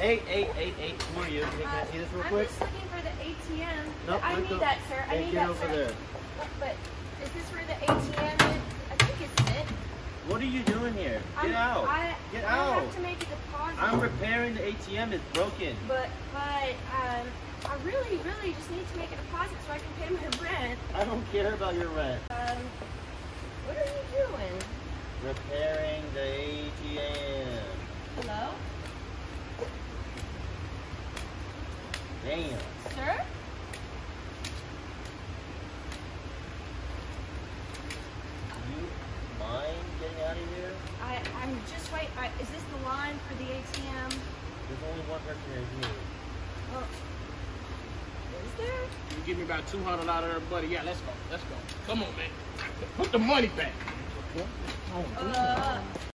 Hey, who are you? Hey, can I see this real quick? I'm just looking for the ATM. Nope, I need that, sir. I need that, over sir. there. But is this where the ATM is? I think it's it. What are you doing here? Get out. Get out. I have to make a deposit. I'm repairing the ATM. It's broken. But I really just need to make a deposit so I can pay my rent. I don't care about your rent. What are you doing? Repairing the ATM. Hello? Damn. Sir? You mind getting out of here? I'm just wait. Is this the line for the ATM? There's only one person here, it's me. Oh. Is there? You give me about 200 out of there, buddy. Yeah, let's go. Let's go. Come on, man. Put the money back.